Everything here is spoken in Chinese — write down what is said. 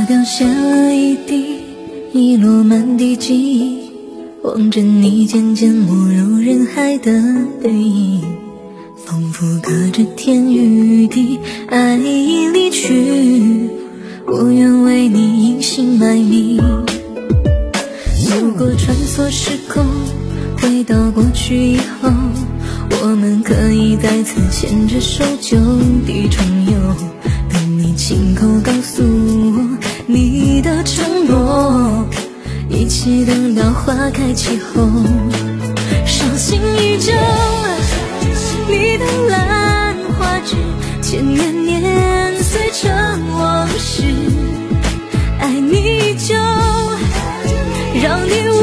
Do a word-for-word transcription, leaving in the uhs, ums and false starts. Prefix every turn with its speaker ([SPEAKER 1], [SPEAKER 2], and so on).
[SPEAKER 1] 花掉下了一地，遗落满地记忆，望着你渐渐没入人海的背影，仿佛隔着天与地，爱已离去，我愿为你隐姓埋名。如果穿梭时空，回到过去以后，我们可以再次牵着手就地重游，等你亲口告诉我你的承诺，一起等到花开齐后，伤心依旧，你的兰花指千年年岁成往事，爱你依旧，让你